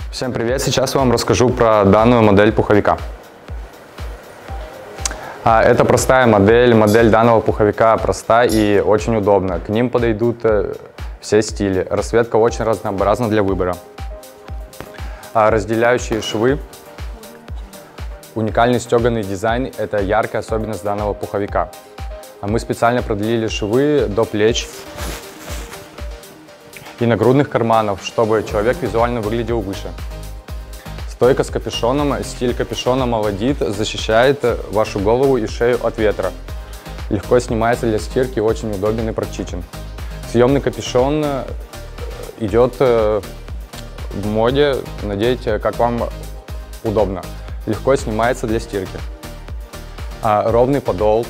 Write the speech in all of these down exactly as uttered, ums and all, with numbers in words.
Всем привет! Сейчас я вам расскажу про данную модель пуховика. Это простая модель. Модель данного пуховика проста и очень удобна. К ним подойдут все стили. Расцветка очень разнообразна для выбора. Разделяющие швы. Уникальный стеганый дизайн – это яркая особенность данного пуховика. Мы специально продлили швы до плеч и нагрудных карманов, чтобы человек визуально выглядел выше. Стойка с капюшоном. Стиль капюшона молодит, защищает вашу голову и шею от ветра. Легко снимается для стирки, очень удобен и практичен. Съемный капюшон идет в моде, наденьте, как вам удобно. Легко снимается для стирки. А, ровный подол.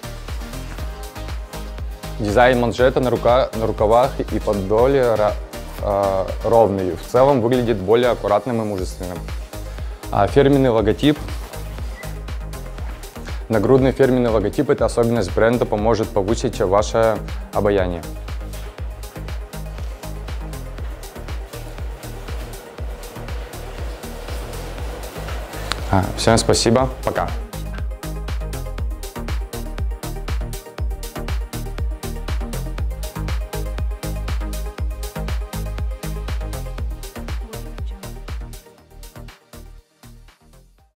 Дизайн манжета на, рука, на рукавах и подоле а, ровный. В целом выглядит более аккуратным и мужественным. А, фирменный логотип. Нагрудный фирменный логотип – это особенность бренда, поможет повысить ваше обаяние. Всем спасибо, пока!